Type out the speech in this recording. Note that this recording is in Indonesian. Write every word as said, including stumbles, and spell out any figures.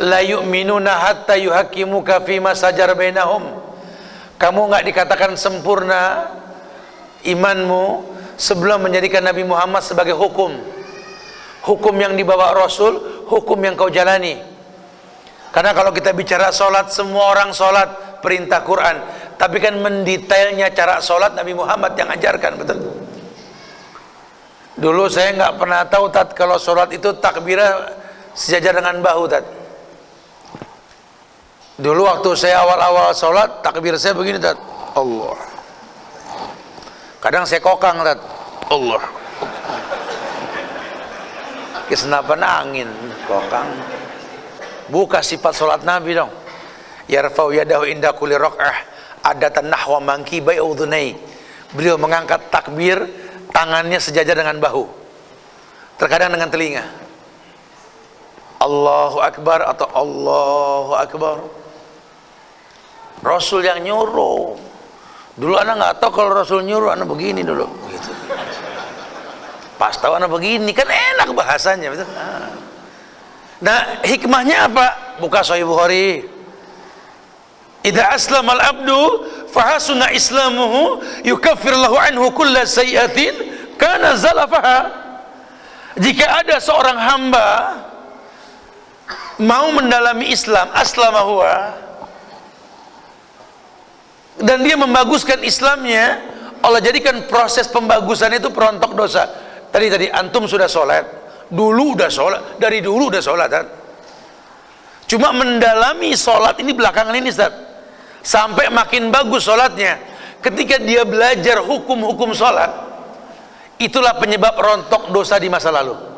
la yu'minuna hatta yuhaqqimuka fima sajar bainahum. Kamu nggak dikatakan sempurna imanmu sebelum menjadikan Nabi Muhammad sebagai hukum. Hukum yang dibawa Rasul, hukum yang kau jalani. Karena kalau kita bicara sholat, semua orang sholat, perintah Quran. Tapi kan mendetailnya cara sholat Nabi Muhammad yang ajarkan, betul? Dulu saya nggak pernah tahu tat kalau sholat itu takbirah sejajar dengan bahu tat. Dulu waktu saya awal-awal sholat, takbir saya begini tat, Allah. Kadang saya kokang tat, Allah. Kesenapan angin, kokang. Buka sifat sholat Nabi dong. Yarfa'u yadahu inda kulli rak'ah adatan nahwa mankibai udhunai. Beliau mengangkat takbir, tangannya sejajar dengan bahu, terkadang dengan telinga. Allahu Akbar atau Allahu Akbar. Rasul yang nyuruh. Dulu anak nggak tahu kalau Rasul nyuruh, anak begini dulu. Gitu. Pas tahu anak begini, kan enak bahasanya. Betul? Nah, hikmahnya apa? Buka Sahih Bukhari. Idza aslama al-abdu fahasuna islamuhu yukaffir lahu anhu kulla sayyi'atin kana zalafaha. Jika ada seorang hamba mau mendalami Islam, aslamahu, dan dia membaguskan Islamnya, Allah jadikan proses pembagusan itu perontok dosa. Tadi tadi antum sudah sholat, dulu udah sholat, dari dulu udah sholat kan? Cuma mendalami sholat ini belakangan ini Ustaz, sampai makin bagus sholatnya. Ketika dia belajar hukum-hukum sholat, itulah penyebab rontok dosa di masa lalu.